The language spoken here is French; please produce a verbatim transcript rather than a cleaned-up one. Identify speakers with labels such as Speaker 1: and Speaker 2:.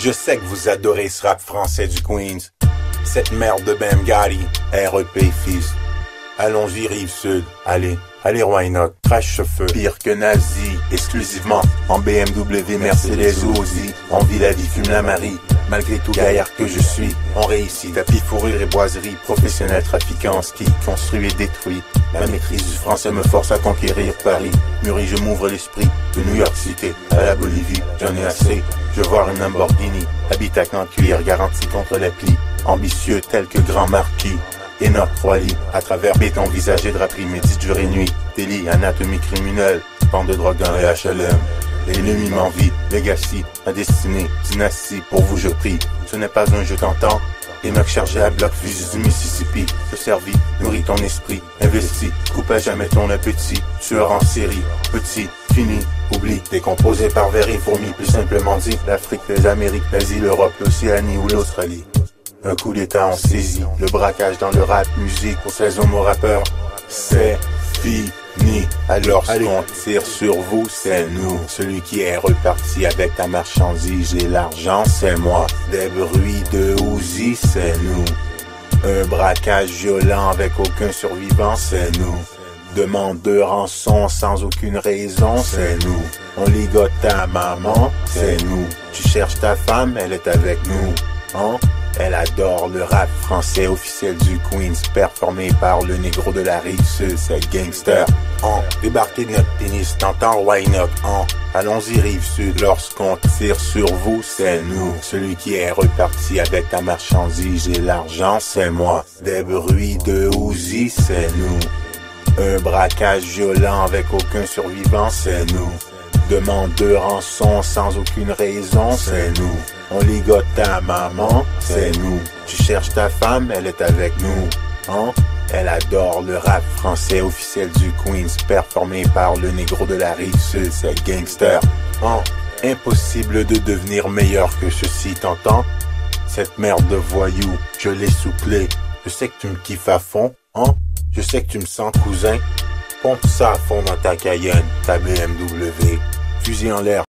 Speaker 1: Je sais que vous adorez ce rap français du Queens. Cette merde de Bemgari, R E P fils. Allons-y rive sud, allez, allez Roanoke, crash ce feu, pire que nazi, exclusivement en B M W, Mercedes ou Audi. On vit la vie, fume la Marie, malgré tout gaillard que je suis. On réussit, tapis, fourrure et boiserie, professionnel trafiquant, ski, construit et détruit. La maîtrise du français me force à conquérir Paris. Mûri, je m'ouvre l'esprit, de New York City à la Bolivie, j'en ai assez. Je veux voir une Lamborghini, habitacle en cuir, garanti contre la plie. Ambitieux tel que grand marquis. Enoch trois lits, à travers béton, visage et draperie, médite jour et nuit. Délit, anatomie criminelle, bande de drogue dans les H L M. L'ennemi m'envie, legacy, ma destinée, dynastie, pour vous je prie. Ce n'est pas un jeu tentant. Enoch chargé à bloc, fusil du Mississippi. Te servis, nourris ton esprit, investis, coupe à jamais ton appétit. Tueur en série, petit, fini, oublie. Décomposé par vers et fourmis, plus simplement dit. L'Afrique, les Amériques, l'Asie, l'Europe, l'Océanie ou l'Australie. Un coup d'état on saisit, le braquage dans le rap, musique pour ces homo rappeurs, c'est fini. Alors qu'on tire sur vous, c'est nous. Celui qui est reparti avec ta marchandise et l'argent, c'est moi. Des bruits de Uzi, c'est nous. Un braquage violent avec aucun survivant, c'est nous. Demande de rançon sans aucune raison, c'est nous. On ligote ta maman, c'est nous. Tu cherches ta femme, elle est avec nous. Hein? Elle adore le rap français officiel du Queens, performé par le négro de la rive sud, c'est gangster. On débarquez de notre pénis, t'entends Roanoke, on allons-y rive sud, lorsqu'on tire sur vous, c'est nous. Celui qui est reparti avec ta marchandise et l'argent, c'est moi. Des bruits de Uzi, c'est nous. Un braquage violent avec aucun survivant, c'est nous. Demande de rançon sans aucune raison, c'est nous. On ligote ta maman, c'est nous. Tu cherches ta femme, elle est avec nous. Hein? Elle adore le rap français officiel du Queens, performé par le négro de la rive sud, c'est gangster. Hein? Impossible de devenir meilleur que ceci, t'entends? Cette merde de voyou, je l'ai soufflé. Je sais que tu me kiffes à fond, hein? Je sais que tu me sens cousin. Pompe ça à fond dans ta Cayenne, ta B M W. Fusil en l'air,